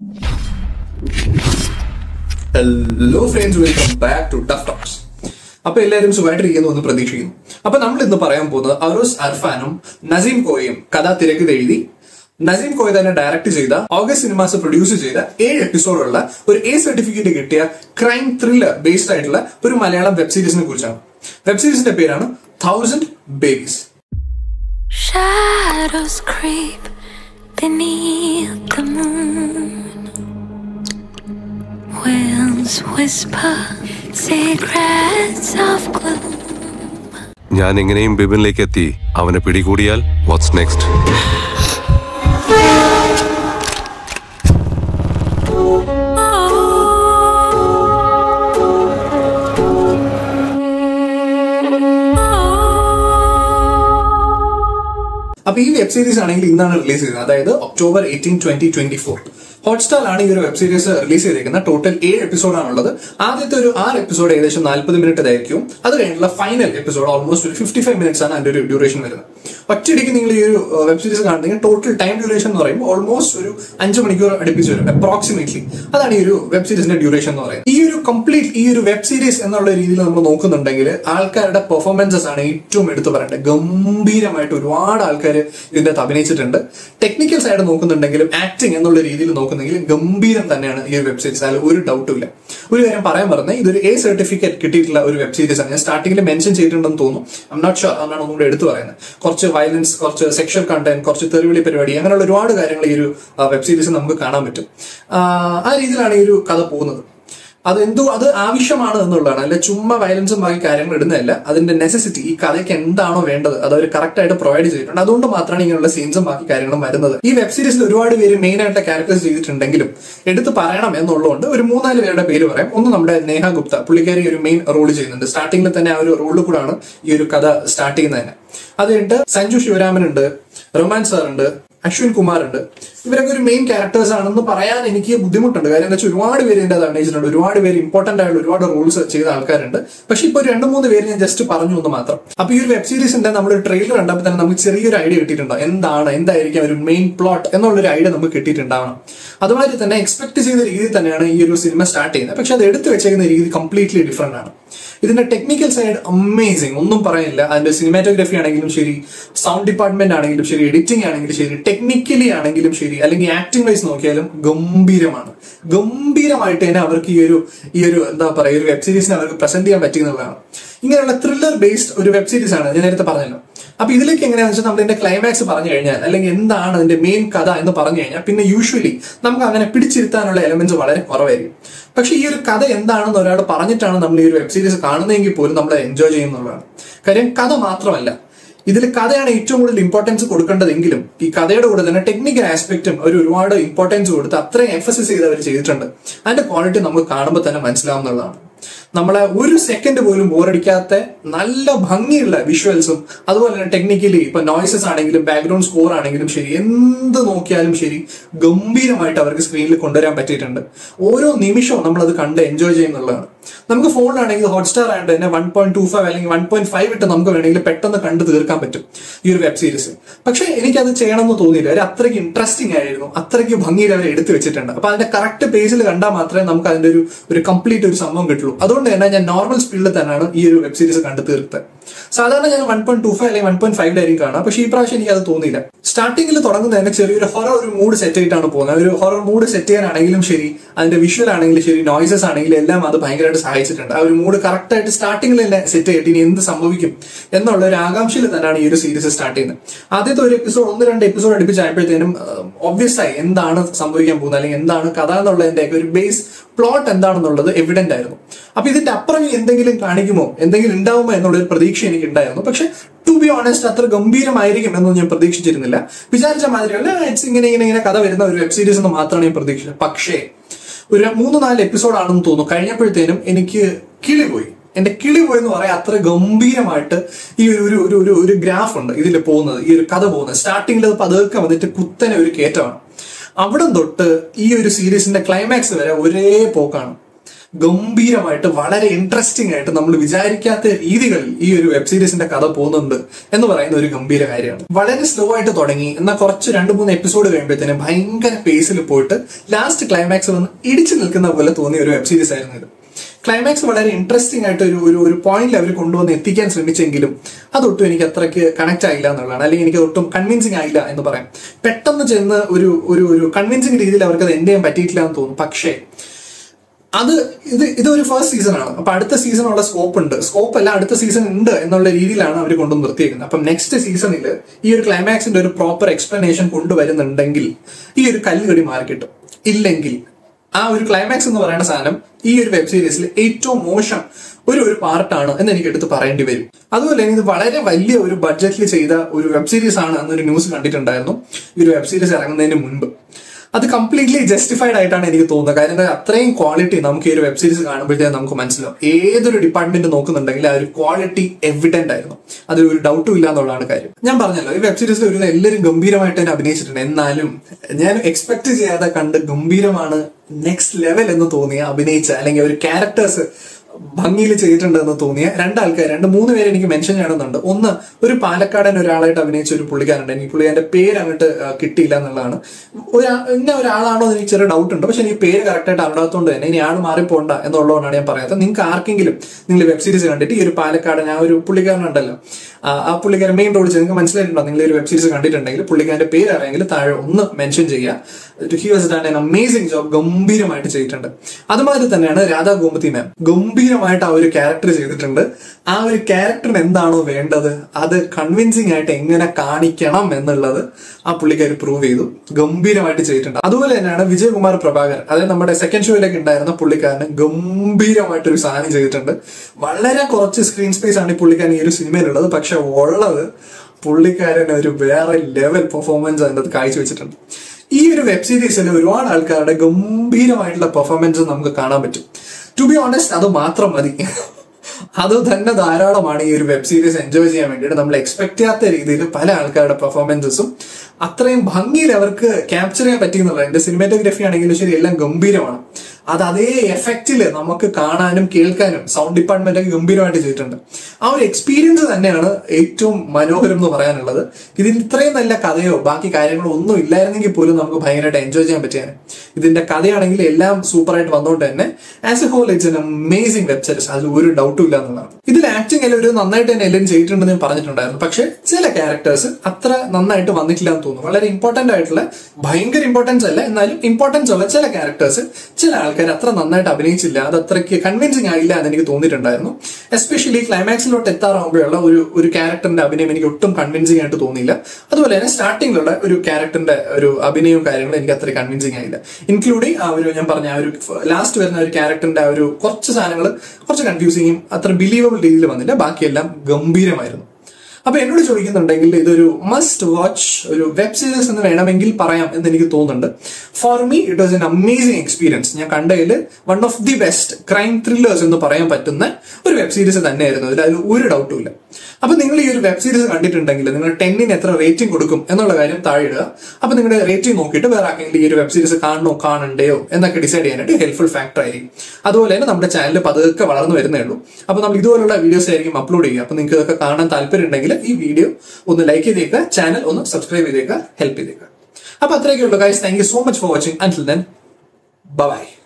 Hello friends, welcome back to DUFF Talks. അപ്പോൾ എല്ലാവരും സുഖമായിട്ടിരിക്കുന്നു എന്ന് പ്രതീക്ഷിക്കുന്നു. അപ്പോൾ നമ്മൾ ഇന്ന് പറയാൻ പോകുന്നത് അറോസ് അർഫാനും നസീം കോയയും കഥ തിരക്കഥ എഴുതി നസീം കോയ തന്നെ ഡയറക്ട് ചെയ്ത ഓഗസ്റ്റ് സിനിമാസ് പ്രൊഡ്യൂസ് ചെയ്ത 7 എപ്പിസോഡുള്ള ഒരു A സർട്ടിഫിക്കറ്റ് കിട്ടിയ ക്രൈം ത്രില്ലർ ബേസ്ഡ് ആയിട്ടുള്ള ഒരു മലയാളം വെബ് സീരീസിനെ കുറിച്ചാണ്. വെബ് സീരീസിന്റെ പേരാണ് 1000 Babies. Shadows creep beneath the moon. Winds whisper secrets of gloom. ഞാൻ എങ്ങനെയും ബിബിനിലേക്ക് എത്തി അവനെ പിടികൂടിയാൽ വാട്ട്സ് നെക്സ്റ്റ്? അപ്പൊ ഈ വെബ് സീരീസ് ആണെങ്കിൽ ഇന്നാണ് റിലീസ് ചെയ്തത്, അതായത് October 18, 2024. ഹോട്ട്സ്റ്റാറിലാണ് ഈ ഒരു വെബ് സീരീസ് റിലീസ് ചെയ്തിരിക്കുന്നത്. ടോട്ടൽ 7 എപ്പിസോഡാണുള്ളത്. ആദ്യത്തെ ഒരു 6 എപ്പിസോഡ് ഏകദേശം 40 മിനിറ്റ് ആയിരിക്കും. അത് കഴിഞ്ഞുള്ള ഫൈനൽ എപ്പിസോഡ് ഓൾമോസ്റ്റ് ഒരു 55 മിനിറ്റ്സ് ആണ് അതിന്റെ ഒരു ഡ്യൂറേഷൻ വരുന്നത്. ഒറ്റയടിക്ക് നിങ്ങൾ ഈ ഒരു വെബ് സീരീസ് കാണുന്നെങ്കിൽ ടോട്ടൽ ടൈം ഡ്യൂറേഷൻ എന്ന് പറയുമ്പോൾ ഓൾമോസ്റ്റ് ഒരു 5 മണിക്കൂർ അടുപ്പിച്ച് വരും അപ്രോക്സിമേറ്റ്ലി. അതാണ് ഈ ഒരു വെബ് സീരീസിന്റെ ഡ്യൂറേഷൻ എന്ന് പറയുന്നത്. ഈ ഒരു കംപ്ലീറ്റ് ഈ ഒരു വെബ് സീരീസ് എന്നുള്ള രീതിയിൽ നമ്മൾ നോക്കുന്നുണ്ടെങ്കിൽ ആൾക്കാരുടെ പെർഫോമൻസസ് ആണ് ഏറ്റവും എടുത്തു പറയേണ്ടത്. ഗംഭീരമായിട്ട് ഒരുപാട് ആൾക്കാർ ഇതിന്റെ അഭിനയിച്ചിട്ടുണ്ട്. ടെക്നിക്കൽ സൈഡ് നോക്കുന്നുണ്ടെങ്കിലും ആക്ടിങ് എന്നുള്ള രീതിയിൽ നോക്കുന്നെങ്കിൽ ഗംഭീരം തന്നെയാണ് ഈ ഒരു വെബ് സീരീസ്. അതിൽ ഒരു ഡൗട്ടും ഇല്ല. ഒരു കാര്യം പറയാൻ പറഞ്ഞത്, ഇതൊരു A സർട്ടിഫിക്കറ്റ് കിട്ടിയിട്ടുള്ള ഒരു വെബ് സീരീസ് ആണ്. ഞാൻ സ്റ്റാർട്ടിംഗിൽ മെൻഷൻ ചെയ്തിട്ടുണ്ടെന്ന് തോന്നുന്നു. ഐ എം നോട്ട് ഷുവർ, അതാണ് ഒന്നുകൂടെ എടുത്തു പറയുന്നത്. കുറച്ച് വയലൻസ്, കുറച്ച് സെക്ഷൽ കണ്ടന്റ്, കുറച്ച് തെറിവിളി പരിപാടി, അങ്ങനെയുള്ള ഒരുപാട് കാര്യങ്ങൾ ഈ ഒരു വെബ് സീരീസ് നമുക്ക് കാണാൻ പറ്റും. ആ രീതിയിലാണ് ഈ ഒരു കഥ പോകുന്നത്. അത് ആവശ്യമാണ് എന്നുള്ളതാണ്. അല്ല ചുമ്മാ വയലൻസും ബാക്കി കാര്യങ്ങൾ ഇടുന്നതല്ല. അതിന്റെ നെസസിറ്റി, ഈ കഥയ്ക്ക് എന്താണോ വേണ്ടത് അത് അവർ കറക്റ്റ് ആയിട്ട് പ്രൊവൈഡ് ചെയ്തിട്ടുണ്ട്. അതുകൊണ്ട് മാത്രമാണ് ഇങ്ങനെയുള്ള സീൻസും ബാക്കി കാര്യങ്ങളും വരുന്നത്. ഈ വെബ് സീരീസിൽ ഒരുപാട് പേര് മെയിൻ ആയിട്ട് ക്യാരക്ടേഴ്സ് ചെയ്തിട്ടുണ്ടെങ്കിലും എടുത്ത് പറയണം എന്നുള്ളതുകൊണ്ട് ഒരു 3-4 പേരുടെ പേര് പറയാം. ഒന്ന് നമ്മുടെ നേഹ ഗുപ്ത, പുള്ളിക്കാരി ഒരു മെയിൻ റോൾ ചെയ്യുന്നുണ്ട്. സ്റ്റാർട്ടിംഗിൽ തന്നെ ആ ഒരു റോളിൽ കൂടാണ് ഈ ഒരു കഥ സ്റ്റാർട്ട് ചെയ്യുന്നത്. അത് കഴിഞ്ഞിട്ട് സഞ്ജു ശിവരാമൻ ഉണ്ട്, റഹ്മാൻ സാർ ഉണ്ട്, അശ്വിൻ കുമാർ ഉണ്ട്. ഇവരൊക്കെ ഒരു മെയിൻ ക്യാരക്ടേഴ്സ് ആണെന്ന് പറയാൻ എനിക്ക് ബുദ്ധിമുട്ടുണ്ട്. കാര്യം എന്താ വെച്ചാൽ ഒരുപാട് പേര് ഇതിന്റെ അത് അഭിനയിച്ചിട്ടുണ്ട്. ഒരുപാട് പേര് ഇമ്പോർട്ടന്റ് ആയിട്ടുള്ള ഒരുപാട് റോൾസ് ചെയ്ത ആൾക്കാരുണ്ട്. പക്ഷെ ഇപ്പൊ 2-3 പേര് ഞാൻ ജസ്റ്റ് പറഞ്ഞു എന്ന് മാത്രം. അപ്പൊ ഈ ഒരു വെബ് സീരീസിന്റെ നമ്മൾ ട്രെയിലർ കണ്ടപ്പോൾ തന്നെ നമുക്ക് ചെറിയൊരു ഐഡിയ കിട്ടിയിട്ടുണ്ടാവും. എന്തായിരിക്കും ഒരു മെയിൻ പ്ലോട്ട് എന്നുള്ളൊരു ഐഡിയ നമുക്ക് കിട്ടിയിട്ടുണ്ടാവണം. അതുമാതിരി തന്നെ എക്സ്പെക്ട് ചെയ്ത രീതിയിൽ തന്നെയാണ് ഈ ഒരു സിനിമ സ്റ്റാർട്ട് ചെയ്യുന്നത്. പക്ഷെ അത് എടുത്തു വെച്ചേക്കുന്ന രീതി കംപ്ലീറ്റ്ലി ഡിഫറെന്റ് ആണ്. ഇതിന്റെ ടെക്നിക്കൽ സൈഡ് അമേസിങ്, ഒന്നും പറയാനില്ല. അതിന്റെ സിനിമാറ്റോഗ്രഫി ആണെങ്കിലും ശരി, സൗണ്ട് ഡിപ്പാർട്ട്മെന്റ് ആണെങ്കിലും ശരി, എഡിറ്റിംഗ് ആണെങ്കിലും ശരി, ടെക്നിക്കലി ആണെങ്കിലും ശരി, അല്ലെങ്കിൽ ആക്ടിംഗ് വൈസ് നോക്കിയാലും ഗംഭീരമാണ്. ഗംഭീരമായിട്ട് തന്നെ അവർക്ക് ഈ ഒരു എന്താ പറയുക, ഒരു വെബ് സീരീസിനെ അവർക്ക് പ്രസന്റ് ചെയ്യാൻ പറ്റുന്നതാണ്. ഇങ്ങനെയുള്ള ത്രില്ലർ ബേസ്ഡ് ഒരു വെബ് സീരീസ് ആണ്, ഞാൻ നേരത്തെ പറഞ്ഞല്ലോ. അപ്പൊ ഇതിലേക്ക് എങ്ങനെയാണെന്ന് വെച്ചാൽ നമ്മൾ ഇതിന്റെ ക്ലൈമാക്സ് പറഞ്ഞു കഴിഞ്ഞാൽ, അല്ലെങ്കിൽ എന്താണ് അതിന്റെ മെയിൻ കഥ എന്ന് പറഞ്ഞു കഴിഞ്ഞാൽ, പിന്നെ യൂഷ്വലി നമുക്ക് അങ്ങനെ പിടിച്ചിരുത്താനുള്ള എലമെന്റ്സ് വളരെ കുറവായിരിക്കും. പക്ഷെ ഈ ഒരു കഥ എന്താണെന്ന് ഒരാൾ പറഞ്ഞിട്ടാണ് നമ്മൾ ഈ ഒരു വെബ് സീരീസ് കാണുന്നതെങ്കിൽ പോലും നമ്മൾ എൻജോയ് ചെയ്യുന്നതാണ്. കാര്യം കഥ മാത്രമല്ല, ഇതിൽ കഥയാണ് ഏറ്റവും കൂടുതൽ ഇമ്പോർട്ടൻസ് കൊടുക്കേണ്ടതെങ്കിലും ഈ കഥയുടെ കൂടെ തന്നെ ടെക്നിക്കൽ ആസ്പെക്റ്റും ഒരുപാട് ഇമ്പോർട്ടൻസ് കൊടുത്ത് അത്രയും എംഫസിസ് ചെയ്ത് അവർ ചെയ്തിട്ടുണ്ട്. അതിന്റെ ക്വാളിറ്റി നമുക്ക് കാണുമ്പോൾ തന്നെ മനസ്സിലാവുന്നതാണ്. നമ്മളെ ഒരു സെക്കൻഡ് പോലും ബോറടിക്കാത്ത നല്ല ഭംഗിയുള്ള വിഷ്വൽസും, അതുപോലെ തന്നെ ടെക്നിക്കലി ഇപ്പൊ നോയ്സസ് ആണെങ്കിലും ബാക്ക്ഗ്രൗണ്ട് സ്കോർ ആണെങ്കിലും ശരി, എന്ത് നോക്കിയാലും ശരി ഗംഭീരമായിട്ട് അവർക്ക് സ്ക്രീനിൽ കൊണ്ടുവരാൻ പറ്റിയിട്ടുണ്ട്. ഓരോ നിമിഷവും നമ്മളത് കണ്ട് എൻജോയ് ചെയ്യുന്നുള്ളതാണ്. നമുക്ക് ഫോണിലാണെങ്കിൽ ഹോട്ട്സ്റ്റാർ ആയിട്ട് തന്നെ 1.25 അല്ലെങ്കിൽ 1.5 ഇട്ട് നമുക്ക് വേണമെങ്കിൽ പെട്ടെന്ന് കണ്ടു തീർക്കാൻ പറ്റും ഈ ഒരു വെബ് സീരീസ്. പക്ഷെ എനിക്കത് ചെയ്യണമെന്ന് തോന്നിയില്ല. അവർ അത്രയ്ക്ക് ഇൻട്രസ്റ്റിംഗ് ആയിരുന്നു, അത്രയ്ക്ക് ഭംഗിയിൽ അവർ എടുത്തു വെച്ചിട്ടുണ്ട്. അപ്പൊ അതിന്റെ കറക്റ്റ് പേസിൽ കണ്ടാൽ മാത്രമേ നമുക്ക് അതിന്റെ ഒരു കംപ്ലീറ്റ് ഒരു സംഭവം കിട്ടുള്ളൂ. അതുകൊണ്ട് തന്നെ ഞാൻ നോർമൽ സ്പീഡിൽ തന്നെയാണ് ഈ ഒരു വെബ് സീരീസ് കണ്ടു തീർത്തത്. സാധാരണ ഞാൻ 1.25 അല്ലെങ്കിൽ 1.5 കാണാം. പക്ഷെ ഈ പ്രാവശ്യം എനിക്ക് അത് തോന്നിയില്ല. സ്റ്റാർട്ടിംഗിൽ തുടങ്ങുന്നതിന് ചെറിയൊരു ഹൊറർ ഒരു മൂഡ് സെറ്റ് ചെയ്തിട്ടാണ് പോകുന്നത്. ഒരു ഹൊറർ മൂഡ് സെറ്റ് ചെയ്യാനാണെങ്കിലും ശരി, അതിന്റെ വിഷ്വൽ ആണെങ്കിലും ശരി, നോയ്സസ് ആണെങ്കിലും എല്ലാം അത് ഭയങ്കരമായിട്ട് സഹായിച്ചിട്ടുണ്ട്. ആ ഒരു മൂഡ് കറക്റ്റ് ആയിട്ട് സ്റ്റാർട്ടിംഗിൽ തന്നെ സെറ്റ് ചെയ്തിട്ട് ഇനി എന്ത് സംഭവിക്കും എന്നുള്ള ഒരു ആകാംക്ഷയിൽ തന്നെയാണ് ഈ ഒരു സീരീസ് സ്റ്റാർട്ട് ചെയ്യുന്നത്. ആദ്യത്തെ ഒരു എപ്പിസോഡ് 1-2 എപ്പിസോഡ് അടുപ്പിച്ചായപ്പോഴത്തേനും ഒബ്വിയസ് ആയി എന്താണ് സംഭവിക്കാൻ പോകുന്നത്, അല്ലെങ്കിൽ എന്താണ് കഥ എന്നുള്ളതിന്റെ ഒരു ബേസ് പ്ലോട്ട് എന്താണെന്നുള്ളത് എവിഡന്റ് ആയിരുന്നു. അപ്പൊ ഇതിന്റെ അപ്പുറം എന്തെങ്കിലും കാണിക്കുമോ, എന്തെങ്കിലും ഉണ്ടാവുമോ എന്നുള്ളൊരു പ്രതീക്ഷ എനിക്ക് ഉണ്ടായിരുന്നു. പക്ഷെ ടു ബി ഓണസ്റ്റ് അത്ര ഗംഭീരമായിരിക്കും എന്നൊന്നും ഞാൻ പ്രതീക്ഷിച്ചിരുന്നില്ല. വിചാരിച്ച മാതിരിയല്ല, ഇറ്റ്സ് ഇങ്ങനെ കഥ വരുന്ന ഒരു വെബ് സീരീസ് എന്ന് മാത്രമാണ് ഞാൻ പ്രതീക്ഷിച്ചത്. പക്ഷേ ഒരു 3-4 എപ്പിസോഡാണെന്ന് തോന്നുന്നു കഴിഞ്ഞപ്പോഴത്തേനും എനിക്ക് കിളി പോയി. എന്റെ കിളി പോയെന്ന് പറയാം. അത്ര ഗംഭീരമായിട്ട് ഈ ഒരു ഗ്രാഫ് ഉണ്ട് ഇതിൽ പോകുന്നത്, ഈ ഒരു കഥ പോകുന്നത്. സ്റ്റാർട്ടിങ്ങിൽ അത് പതുക്കെ വന്നിട്ട് കുത്തനെ ഒരു കയറ്റമാണ്. അവിടെ തൊട്ട് ഈ ഒരു സീരീസിന്റെ ക്ലൈമാക്സ് വരെ ഒരേ പോക്കാണ്. ഗംഭീരമായിട്ട് വളരെ ഇൻട്രസ്റ്റിംഗ് ആയിട്ട് നമ്മൾ വിചാരിക്കാത്ത രീതികളിൽ ഈ ഒരു വെബ് സീരീസിന്റെ കഥ പോകുന്നുണ്ട് എന്ന് പറയുന്ന ഒരു ഗംഭീര കാര്യമാണ്. വളരെ സ്ലോ ആയിട്ട് തുടങ്ങി, എന്നാൽ കുറച്ച് 2-3 എപ്പിസോഡ് കഴിയുമ്പോഴത്തേനും ഭയങ്കര പേസിൽ പോയിട്ട് ലാസ്റ്റ് ക്ലൈമാക്സ് വന്ന് ഇടിച്ചു നിൽക്കുന്ന പോലെ തോന്നിയ ഒരു വെബ് സീരീസ് ആയിരുന്നു ഇത്. ക്ലൈമാക്സ് വളരെ ഇൻട്രസ്റ്റിംഗ് ആയിട്ട് ഒരു പോയിന്റിൽ അവർ കൊണ്ടുവന്ന് എത്തിക്കാൻ ശ്രമിച്ചെങ്കിലും അതൊട്ടും എനിക്ക് അത്രയ്ക്ക് കണക്ട് ആയില്ല എന്നുള്ളതാണ്, അല്ലെങ്കിൽ എനിക്ക് ഒട്ടും കൺവിൻസിങ് ആയില്ല എന്ന് പറയാം. പെട്ടെന്ന് ചെന്ന് ഒരു കൺവിൻസിങ് രീതിയിൽ അവർക്ക് അത് എൻഡ് ചെയ്യാൻ പറ്റിയിട്ടില്ല എന്ന് തോന്നും. പക്ഷേ ഇതൊരു ഫസ്റ്റ് സീസൺ ആണ്. അപ്പൊ അടുത്ത സീസണുള്ള സ്കോപ്പ് അല്ല, അടുത്ത സീസൺ ഉണ്ട് എന്നുള്ള രീതിയിലാണ് അവർ കൊണ്ടു നിർത്തിയേക്കുന്നത്. അപ്പം നെക്സ്റ്റ് സീസണിൽ ഈ ഒരു ക്ലൈമാക്സിന്റെ ഒരു പ്രോപ്പർ എക്സ്പ്ലനേഷൻ കൊണ്ടുവരുന്നുണ്ടെങ്കിൽ ഈ ഒരു കല്ലുകടി മാറി കിട്ടും. ഇല്ലെങ്കിൽ ആ ഒരു ക്ലൈമാക്സ് എന്ന് പറയുന്ന സാധനം ഈ ഒരു വെബ് സീരീസിൽ ഏറ്റവും മോശം ഒരു പാർട്ടാണ് എന്ന് എനിക്ക് എടുത്ത് പറയേണ്ടി വരും. അതുപോലെ തന്നെ ഇത് വളരെ വലിയ ഒരു ബഡ്ജറ്റിൽ ചെയ്ത ഒരു വെബ് സീരീസ് ആണ് എന്നൊരു ന്യൂസ് കണ്ടിട്ടുണ്ടായിരുന്നു ഈ ഒരു വെബ് സീരീസ് ഇറങ്ങുന്നതിന് മുൻപ്. അത് കംപ്ലീറ്റ്ലി ജസ്റ്റിഫൈഡ് ആയിട്ടാണ് എനിക്ക് തോന്നുന്നത്. കാര്യം അത്രയും ക്വാളിറ്റി നമുക്ക് ഈ ഒരു വെബ് സീരീസ് കാണുമ്പോഴത്തേക്കും നമുക്ക് മനസ്സിലാവും. ഏതൊരു ഡിപ്പാർട്ട്മെന്റ് നോക്കുന്നുണ്ടെങ്കിൽ ആ ഒരു ക്വാളിറ്റി എവിഡന്റ് ആയിരുന്നു, അതിൽ ഒരു ഡൗട്ടും ഇല്ല എന്നുള്ളതാണ് കാര്യം. ഞാൻ പറഞ്ഞല്ലോ, ഈ വെബ് സീരീസിൽ ഒരു എല്ലാവരും ഗംഭീരമായിട്ട് തന്നെ അഭിനയിച്ചിട്ടുണ്ട്. എന്നാലും ഞാൻ എക്സ്പെക്ട് ചെയ്യാതെ കണ്ട് ഗംഭീരമാണ്, നെക്സ്റ്റ് ലെവൽ എന്ന് തോന്നിയ അഭിനയിച്ച അല്ലെങ്കിൽ ഒരു ക്യാരക്ടേഴ്സ് ഭംഗിയിൽ ചെയ്തിട്ടുണ്ട് എന്ന് തോന്നിയ 2-3 പേര് എനിക്ക് മെൻഷൻ ചെയ്യണമെന്നുണ്ട്. ഒന്ന്, ഒരു പാലക്കാടൻ ഒരാളായിട്ട് അഭിനയിച്ച ഒരു പുള്ളിക്കാരുണ്ട്. എനിക്ക് പുള്ളിക്കാരന്റെ പേര് അങ്ങോട്ട് കിട്ടിയില്ല എന്നുള്ളതാണ്. ഒരാളാണോ എന്ന് എനിക്ക് ചെറിയ ഡൗട്ട് ഉണ്ട്. പക്ഷെ എനിക്ക് പേര് കറക്റ്റായിട്ട് അറിയാത്തതുകൊണ്ട് തന്നെ ഇനി ആൾ മാറിപ്പോണ്ട എന്നുള്ളതുകൊണ്ടാണ് ഞാൻ പറയാത്തത്. നിങ്ങൾക്ക് ആർക്കെങ്കിലും നിങ്ങൾ വെബ് സീരീസ് കണ്ടിട്ട് ഈ ഒരു പാലക്കാടൻ ആ ഒരു പുള്ളിക്കാരനുണ്ടല്ലോ, ആ പുള്ളിക്കാരൻ മെയിൻ റോഡ് നിങ്ങൾക്ക് മനസ്സിലായിട്ടുണ്ടോ, നിങ്ങൾ ഒരു വെബ് സീരീസ് കണ്ടിട്ടുണ്ടെങ്കിൽ പുള്ളിക്കാരന്റെ പേര് അറിയാമെങ്കിൽ താഴെ ഒന്ന് മെൻഷൻ ചെയ്യുക. He was done an amazing job, ഗംഭീരമായിട്ട് ചെയ്തിട്ടുണ്ട്. അതുമാതിരി തന്നെയാണ് രാധാ ഗോമതി മാം, ഗംഭീരമായിട്ട് ആ ഒരു ക്യാരക്ടർ ചെയ്തിട്ടുണ്ട്. ആ ഒരു ക്യാരക്ടറിന് എന്താണോ വേണ്ടത് അത് കൺവിൻസിംഗ് ആയിട്ട് എങ്ങനെ കാണിക്കണം എന്നുള്ളത് ആ പുള്ളിക്കാർ പ്രൂവ് ചെയ്തു, ഗംഭീരമായിട്ട് ചെയ്തിട്ടുണ്ട്. അതുപോലെ തന്നെയാണ് വിജയകുമാർ പ്രഭാകരൻ, അതായത് നമ്മുടെ സെക്കൻഡ് ഷോയിലേക്ക് ഉണ്ടായിരുന്ന പുള്ളിക്കാരന് ഗംഭീരമായിട്ടൊരു സാധനം ചെയ്തിട്ടുണ്ട്. വളരെ കുറച്ച് സ്ക്രീൻ സ്പേസ് ആണ് ഈ പുള്ളിക്കാരൻ ഈ ഒരു സിനിമയിലുള്ളത്, പക്ഷെ ഉള്ളത് പുള്ളിക്കാരൻ ഒരു വേറെ ലെവൽ പെർഫോമൻസ് അതിൻ്റെ അത് കാഴ്ചവെച്ചിട്ടുണ്ട്. ഈ ഒരു വെബ് സീരീസിൽ ഒരുപാട് ആൾക്കാരുടെ ഗംഭീരമായിട്ടുള്ള പെർഫോമൻസ് നമുക്ക് കാണാൻ പറ്റും. ടു ബി ഓണസ്റ്റ്, അത് മാത്രം മതി, അത് തന്നെ ധാരാളമാണ് ഈ ഒരു വെബ് സീരീസ് എൻജോയ് ചെയ്യാൻ വേണ്ടിയിട്ട്. നമ്മൾ എക്സ്പെക്ട് ചെയ്യാത്ത രീതിയിൽ പല ആൾക്കാരുടെ പെർഫോമൻസസും അത്രയും ഭംഗിയിൽ അവർക്ക് ക്യാപ്ചർ ചെയ്യാൻ പറ്റിയെന്നുള്ളത്. എന്റെ സിനിമാറ്റോഗ്രഫി ആണെങ്കിലും ശരി, എല്ലാം ഗംഭീരമാണ്. അത് അതേ എഫക്റ്റില് നമുക്ക് കാണാനും കേൾക്കാനും സൗണ്ട് ഡിപ്പാർട്ട്മെന്റ് ഒക്കെ ഗംഭീരമായിട്ട് ചെയ്തിട്ടുണ്ട്. ആ ഒരു എക്സ്പീരിയൻസ് തന്നെയാണ് ഏറ്റവും മനോഹരം എന്ന് പറയാനുള്ളത്. ഇതിന് ഇത്രയും നല്ല കഥയോ ബാക്കി കാര്യങ്ങളോ ഒന്നും ഇല്ലായിരുന്നെങ്കിൽ പോലും നമുക്ക് ഭയങ്കരമായിട്ട് എൻജോയ് ചെയ്യാൻ പറ്റിയാണ്. ഇതിന്റെ കഥയാണെങ്കിൽ എല്ലാം സൂപ്പറായിട്ട് വന്നുകൊണ്ട് തന്നെ as a whole it's an amazing web series, അതിൽ ഒരു ഡൗട്ടും ഇല്ല എന്നുള്ളതാണ്. ഇതിൽ ആക്ടിങ് എല്ലാം ഒരു നന്നായിട്ട് തന്നെ എല്ലാവരും ചെയ്തിട്ടുണ്ടെന്ന് ഞാൻ പറഞ്ഞിട്ടുണ്ടായിരുന്നു. പക്ഷെ ചില ക്യാരക്ടേഴ്സ് അത്ര നന്നായിട്ട് വന്നിട്ടില്ല എന്ന് തോന്നുന്നു. വളരെ ഇമ്പോർട്ടന്റ് ആയിട്ടുള്ള, ഭയങ്കര ഇമ്പോർട്ടൻസ് അല്ല എന്നാലും ഇമ്പോർട്ടൻസ് ഉള്ള ചില ക്യാരക്ടേഴ്സ് ചില ആൾക്കാർ അത്ര നന്നായിട്ട് അഭിനയിച്ചില്ല, അത് അത്രയ്ക്ക് കൺവിൻസിങ് ആയില്ല എന്ന് എനിക്ക് തോന്നിയിട്ടുണ്ടായിരുന്നു. എസ്പെഷ്യലി ക്ലൈമാക്സിലോട്ട് എത്താറാകുമ്പോഴുള്ള ഒരു ക്യാരക്ടറിന്റെ അഭിനയം എനിക്ക് ഒട്ടും കൺവിൻസിങ് ആയിട്ട് തോന്നിയില്ല. അതുപോലെ തന്നെ സ്റ്റാർട്ടിങ്ങിലുള്ള ഒരു ക്യാരക്ടറിന്റെ ഒരു അഭിനയവും കാര്യങ്ങളും എനിക്ക് അത്ര കൺവിൻസിങ് ആയില്ല. ഇൻക്ലൂഡിങ് ആ ഒരു ഞാൻ പറഞ്ഞ ആ ഒരു ലാസ്റ്റ് വരുന്ന ഒരു ക്യാരക്ടറിന്റെ ആ ഒരു കുറച്ച് സാധനങ്ങൾ കുറച്ച് കൺഫ്യൂസിങ്ങും അത്ര ബിലീവബിൾ രീതിയിൽ വന്നില്ല. ബാക്കിയെല്ലാം ഗംഭീരമായിരുന്നു. അപ്പൊ എന്നോട് ചോദിക്കുന്നുണ്ടെങ്കിൽ ഇതൊരു മസ്റ്റ് വാച്ച് ഒരു വെബ് സീരീസ് എന്ന് വേണമെങ്കിൽ പറയാം എന്ന് എനിക്ക് തോന്നുന്നുണ്ട്. For me it was an amazing experience. ഞാൻ കണ്ടതിൽ one of the best crime thrillers എന്ന് പറയാൻ പറ്റുന്ന ഒരു വെബ് സീരീസ് തന്നെയായിരുന്നു. അതിൽ ഒരു ഡൗട്ടും ഇല്ല. അപ്പൊ നിങ്ങൾ ഈ ഒരു വെബ് സീരീസ് കണ്ടിട്ടുണ്ടെങ്കിൽ നിങ്ങൾ 10ന് എത്ര റേറ്റിംഗ് കൊടുക്കും എന്നുള്ള കാര്യം താഴെ ഇടുക. അപ്പൊ നിങ്ങളുടെ റേറ്റിംഗ് നോക്കിയിട്ട് വേറെ ആർക്കെങ്കിലും ഈ ഒരു വെബ് സീരീസ് കാണണോ കാണണ്ടയോ എന്നൊക്കെ ഡിസൈഡ് ചെയ്യാനായിട്ട് ഹെൽപ്ഫുൾ ഫാക്ടർ ആയിരിക്കും. അതുപോലെ തന്നെ നമ്മുടെ ചാനൽ പതുക്കെ വളർന്നു വരുന്നേ ഉള്ളൂ. അപ്പൊ നമ്മൾ ഇതുപോലുള്ള വീഡിയോസ് ആയിരിക്കും അപ്ലോഡ് ചെയ്യുക. അപ്പൊ നിങ്ങൾക്ക് ഇതൊക്കെ കാണാൻ താല്പര്യം ഉണ്ടെങ്കിൽ ഈ വീഡിയോ ഒന്ന് ലൈക്ക് ചെയ്തേക്കുക, ചാനൽ ഒന്ന് സബ്സ്ക്രൈബ് ചെയ്തേക്കുക, ഹെൽപ്പ് ചെയ്തേക്കുക. അപ്പൊ അത്രയൊക്കെ ഉള്ളൂ guys. Thank you so much for watching. Until then by.